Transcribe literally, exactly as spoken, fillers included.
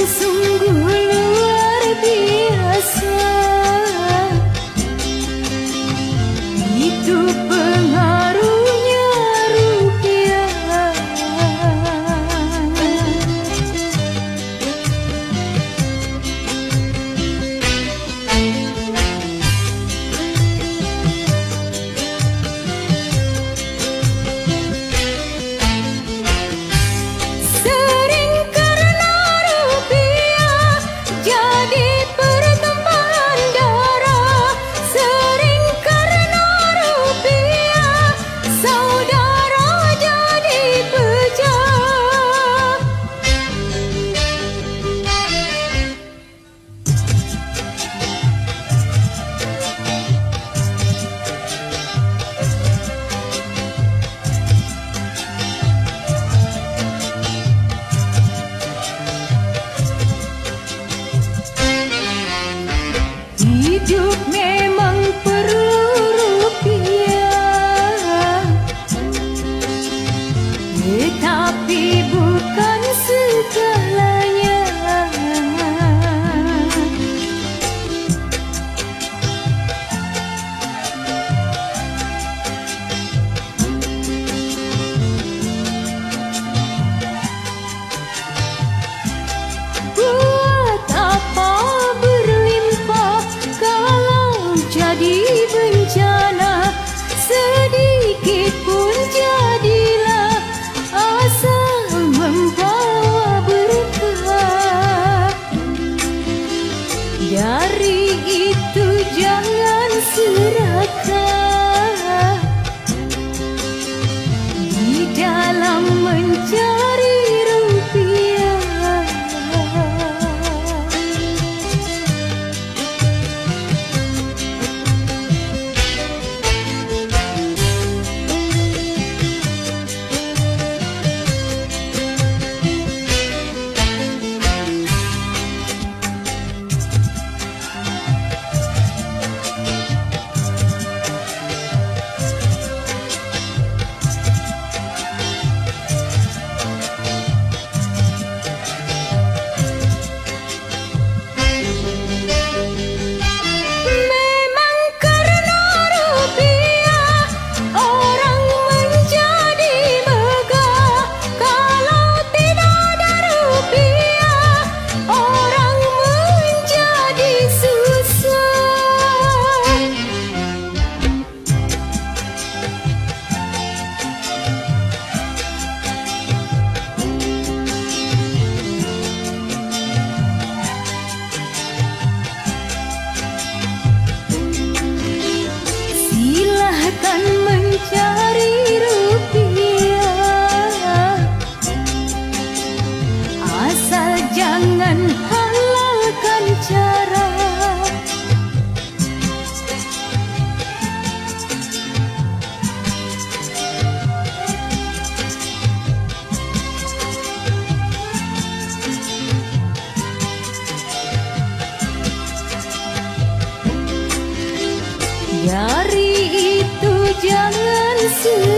sungguh luar biasa. Itu pengaruhnya rupiah. Sering karena rupiah jadi pertumpahan darah. Sering karena rupiah saudara jadi pecah. Hidup memang perlu rupiah, tetapi bukan segalanya. Buat apa berlimpah kalau jadi bencana? Sedikit pun jadilah asal membawa berkah. Dari itu jangan serakah di dalam mencari rupiah. Memang karena rupiah orang menjadi megah. Kalau tidak ada rupiah orang menjadi susah. Silahkan mencari rupiah, asal jangan halalkan cara. Dari itu jangan